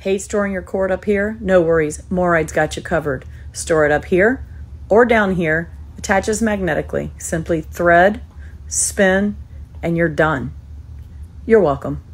Hate storing your cord up here? No worries, MORRyde's got you covered. Store it up here or down here, attaches magnetically. Simply thread, spin, and you're done. You're welcome.